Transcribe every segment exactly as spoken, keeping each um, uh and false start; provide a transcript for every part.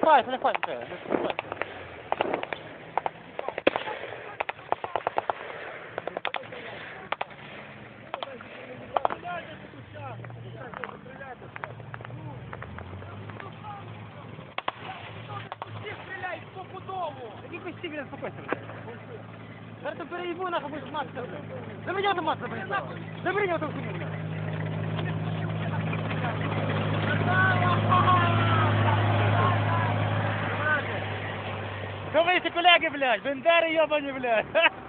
закривайся, не хватить. Який стій, блядь, спокойся, блядь. Зараз то переїбу, нахуй, будеш мати. Забери автомат, забери. Забери автомат, блядь. Думаете, колеги, блядь, бендери ебані, блядь.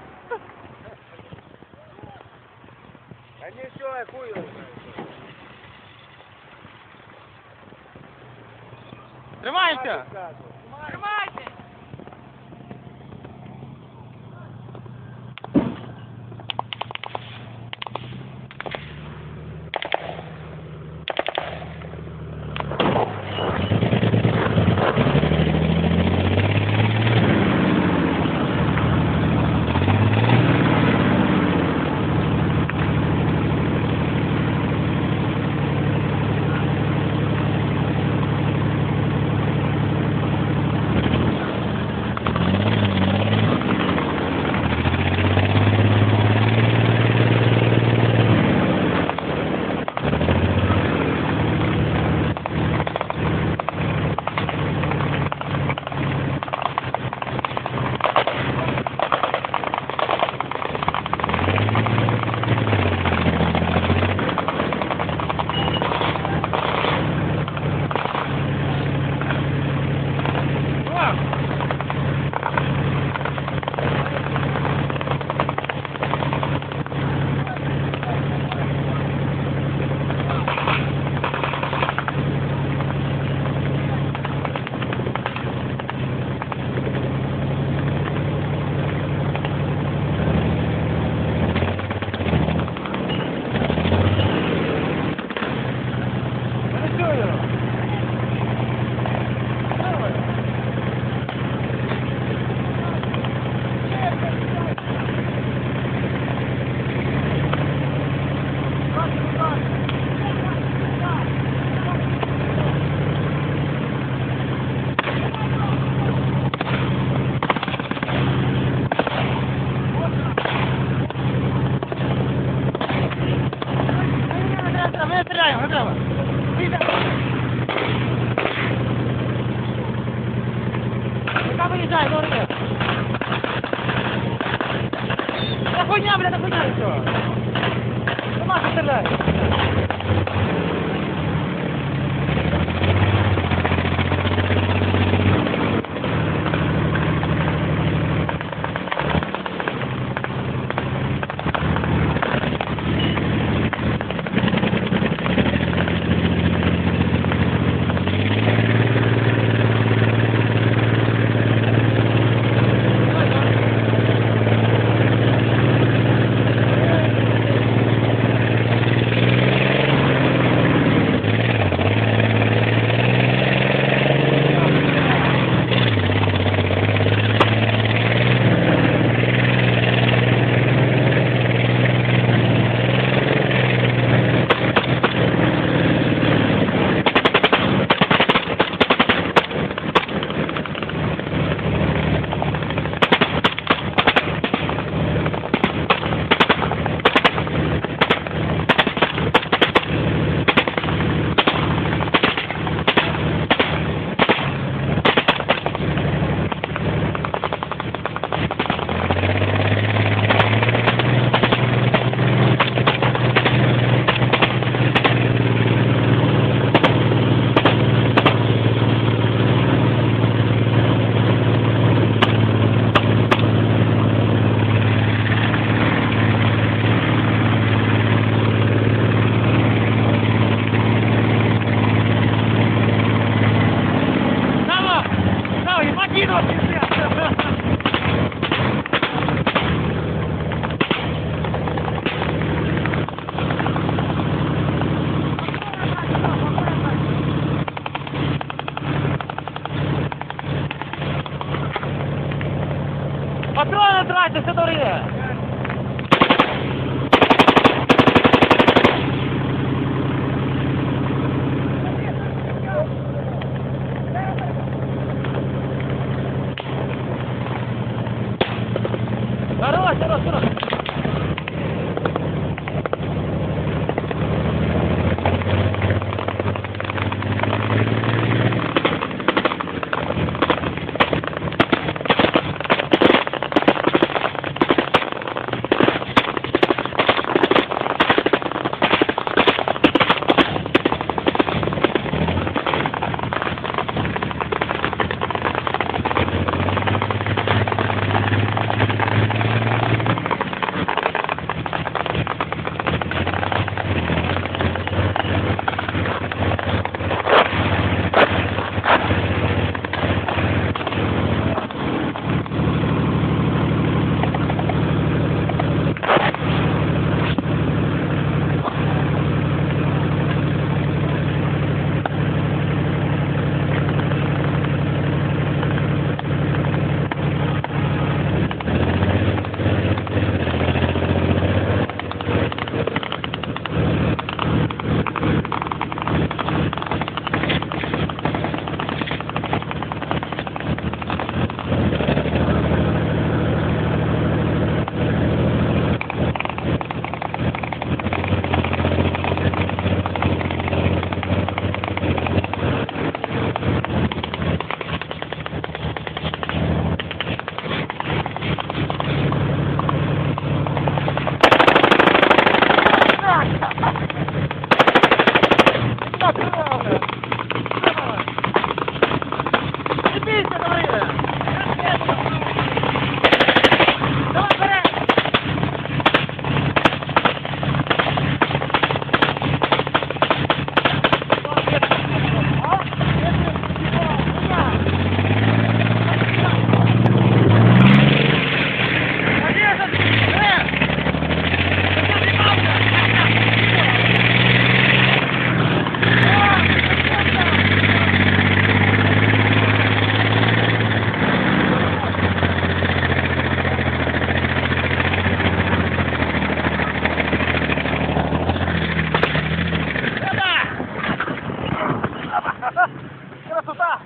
А ничего, я хую. Тримаємося. Тримайте! Ми стріляємо, не треба. Яка виїжджає, добре. Та хуйня, бля, та хуйня, і все. Сама що стріляє. Патрони тратять, все дороге. Так, давай. Не бійся, давай. Давай, бери. Красота!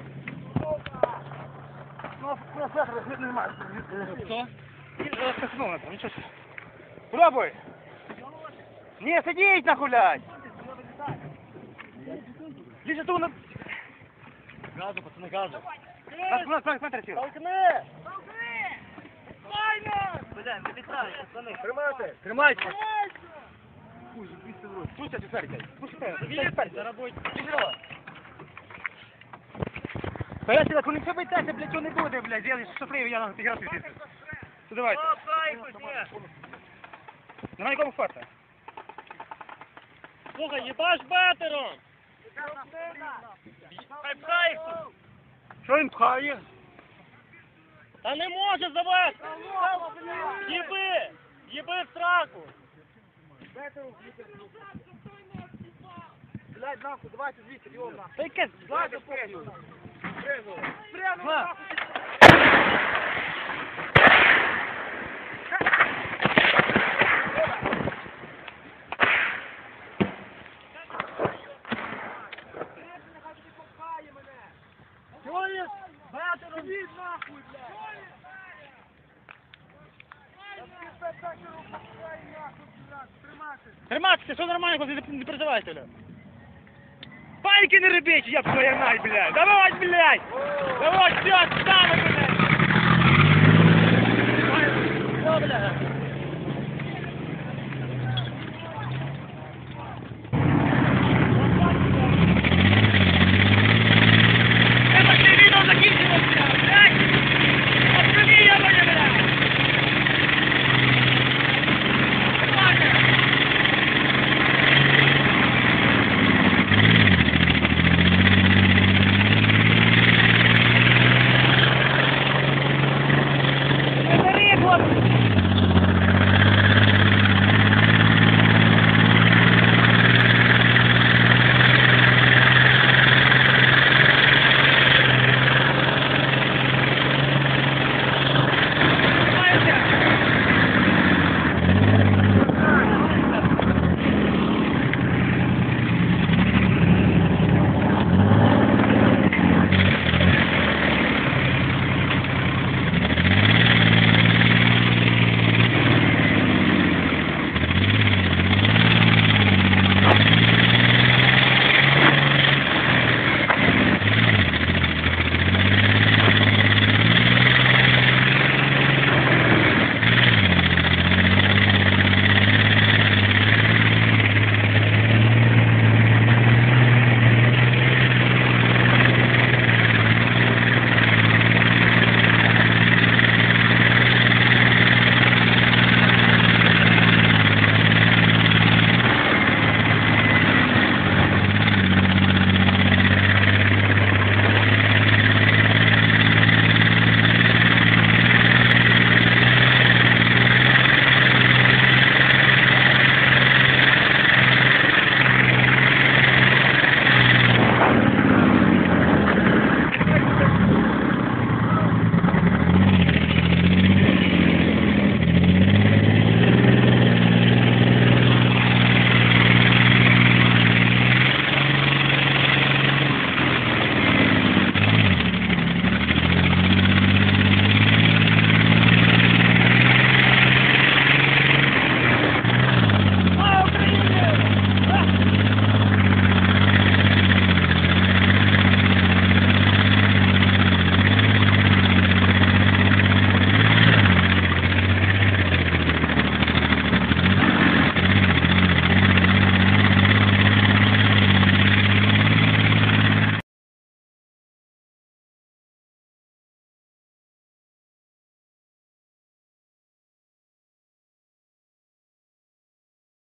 Ну, ну, Петр, не немає. Що? Скоснуло там, нічого. Пробуй! Не, сидіть нахуй, блядь! Ліже ту на... Газу, пацани, газу. Нас, нас, нас, смотри, сіл. Толкни! Файно! Блядь, не літай, пацани. Тримайте! Тримайте! Пусть это царь, пусть Заработай. Блядь, так не битися, блядь, чого не буде, блядь, я щасливий, я на грати звідси. То давайте. О, кайфу, ні. Нема нікому хвата. Слухай, їбаш батером! Хай пхай їх тут! Що він пхає? Та не може завести! Їби! Їби в сраку! Блядь, нахуй, давайте звідси, його нахуй. Та яке? Давайте спрягну. Спрягну. Га. Чуєш? Батером від нахуй, блядь. Триматися, що нормально, коли не переживайте, блядь. Паніки не робіть, я б твоя мать, блядь. Давай, блядь. Давай, все, встали, блядь. Все, блядь.